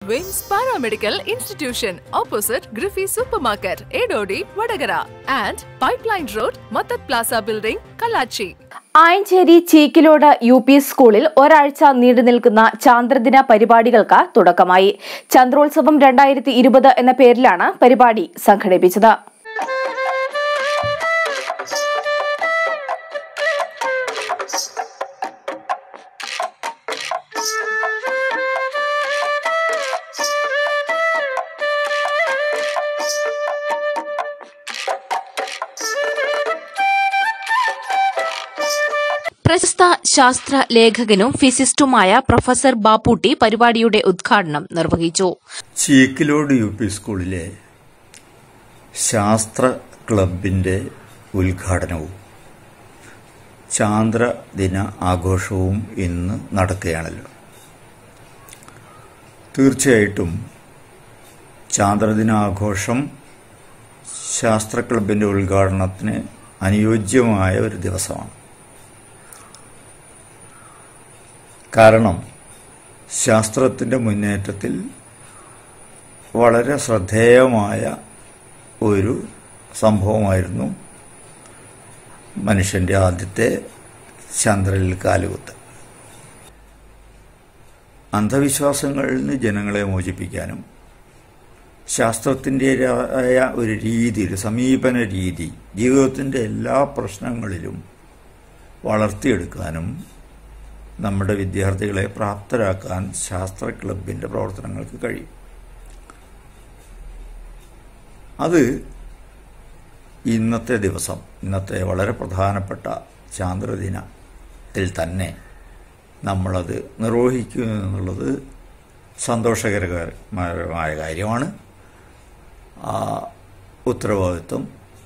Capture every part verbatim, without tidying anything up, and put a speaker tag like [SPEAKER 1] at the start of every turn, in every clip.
[SPEAKER 1] Wings Paramedical Institution, opposite Griffey Supermarket, Edodi, Vadagara, and Pipeline Road, Mattat Plaza Building, Kalachi.
[SPEAKER 2] Ayancheri Cheekkilode U P സ്കൂളിൽ ഒരാഴ്ച നീണ്ടുനിൽക്കുന്ന ചാന്ദ്രദിന പരിപാടികൾക്ക് തുടക്കമായി. ചന്ദ്രോത്സവം രണ്ടായിരത്തി ഇരുപത് എന്ന പേരിലാണ് പരിപാടി സംഘടിപ്പിച്ചത്. പ്രശസ്ത ശാസ്ത്ര ലേഖകനും ഫിസിസ്റ്റുമായ പ്രൊഫസർ ബാപ്പുട്ടി പരിപാടിയുടെ ഉദ്ഘാടനം നിർവഹിച്ചു.
[SPEAKER 3] ചീക്കിലോട് യു പി സ്കൂളിലെ ശാസ്ത്ര ക്ലബിന്റെ ഉദ്ഘാടനവും ചാന്ദ്രദിന ആഘോഷവും ഇന്ന് നടക്കുകയാണല്ലോ. തീർച്ചയായിട്ടും ചാന്ദ്രദിനാഘോഷം ശാസ്ത്ര ക്ലബിന്റെ ഉദ്ഘാടനത്തിന് അനുയോജ്യമായ ഒരു ദിവസമാണ്. കാരണം ശാസ്ത്രത്തിന്റെ മുന്നേറ്റത്തിൽ വളരെ ശ്രദ്ധേയമായ ഒരു സംഭവമായിരുന്നു മനുഷ്യന്റെ ആദ്യത്തെ ചന്ദ്രനിൽ കാലുകുത്ത്. അന്ധവിശ്വാസങ്ങളിൽ നിന്ന് ജനങ്ങളെ മോചിപ്പിക്കാനും ശാസ്ത്രത്തിൻ്റെതായ ഒരു രീതി, ഒരു സമീപന രീതി ജീവിതത്തിന്റെ എല്ലാ പ്രശ്നങ്ങളിലും വളർത്തിയെടുക്കാനും നമ്മുടെ വിദ്യാർത്ഥികളെ പ്രാപ്തരാക്കാൻ ശാസ്ത്ര ക്ലബിന്റെ പ്രവർത്തനങ്ങൾക്ക് കഴിയും. അത് ഇന്നത്തെ ദിവസം, ഇന്നത്തെ വളരെ പ്രധാനപ്പെട്ട ചാന്ദ്രദിനത്തിൽ തന്നെ നമ്മളത് നിർവഹിക്കുക എന്നുള്ളത് സന്തോഷകരമായ കാര്യമാണ്. ആ ഉത്തരവാദിത്വം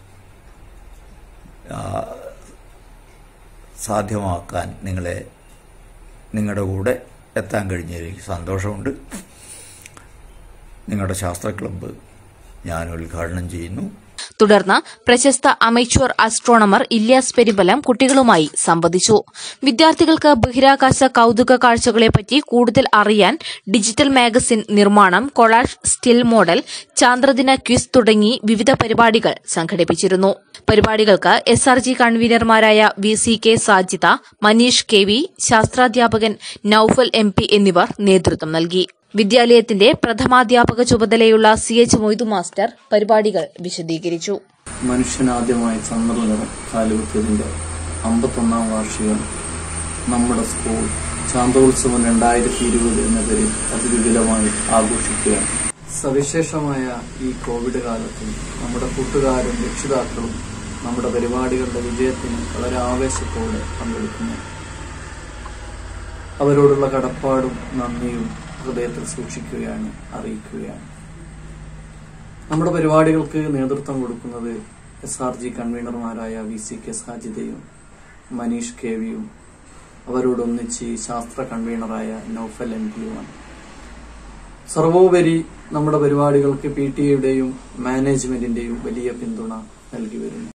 [SPEAKER 3] സാധ്യമാക്കാൻ നിങ്ങളെ നിങ്ങളുടെ കൂടെ എത്താൻ കഴിഞ്ഞതിൽ സന്തോഷമുണ്ട്. നിങ്ങളുടെ ശാസ്ത്ര ക്ലബ്ബ് ഞാൻ ഉദ്ഘാടനം ചെയ്യുന്നു.
[SPEAKER 2] തുടർന്ന് പ്രശസ്ത അമേച്വർ ആസ്ട്രോണമർ ഇല്യാസ് പെരുമ്പലം കുട്ടികളുമായി സംവദിച്ചു. വിദ്യാർത്ഥികൾക്ക് ബഹിരാകാശ കൌതുക കാഴ്ചകളെപ്പറ്റി കൂടുതൽ അറിയാൻ ഡിജിറ്റൽ മാഗസിൻ നിർമ്മാണം, കൊളാഷ്, സ്റ്റിൽ മോഡൽ, ചാന്ദ്രദിന ക്വിസ് തുടങ്ങി വിവിധ പരിപാടികൾ സംഘടിപ്പിച്ചിരുന്നു. പരിപാടികൾക്ക് എസ് ആർ ജി കൺവീനർമാരായ V C K Sajitha, Manish K V, ശാസ്ത്രാധ്യാപകൻ നൌഫൽ എം പി എന്നിവർ നേതൃത്വം നൽകി. വിദ്യാലയത്തിന്റെ പ്രഥമാധ്യാപക ചുമതലയുള്ള സി എച്ച് മൊയ്തു മാസ്റ്റർ പരിപാടികൾ വിശദീകരിച്ചു.
[SPEAKER 4] മനുഷ്യനാദ്യമായി ചന്ദ്രനിൽ കാലുകുത്തിയതിന്റെ അമ്പത്തൊന്നാം വാർഷികം നമ്മുടെ സ്കൂൾ ചാന്ദ്രോത്സവം രണ്ടായിരത്തി ഇരുപത് എന്ന പേരിൽ അതിവിപുലമായി ആഘോഷിക്കുകയാണ്. സവിശേഷമായ ഈ കോവിഡ് കാലത്ത് നമ്മുടെ കൂട്ടുകാരും രക്ഷിതാക്കളും നമ്മുടെ പരിപാടികളുടെ വിജയത്തിന് വളരെ ആവേശത്തോടെ പങ്കെടുക്കുന്നു. അവരോടുള്ള കടപ്പാടും നന്ദിയും ഹൃദയത്തിൽ സൂക്ഷിക്കുകയാണ്, അറിയിക്കുകയാണ്. നമ്മുടെ പരിപാടികൾക്ക് നേതൃത്വം കൊടുക്കുന്നത് എസ് ആർ ജി കൺവീനർമാരായ വി സി കെ സാജിദയും മനീഷ് കെ വിയും അവരോടൊന്നിച്ച് ശാസ്ത്ര കൺവീനറായ നൌഫൽ എം പിയുമാണ്. സർവോപരി നമ്മുടെ പരിപാടികൾക്ക് പി ടി എയുടെയും മാനേജ്മെന്റിന്റെയും വലിയ പിന്തുണ നൽകി വരുന്നു.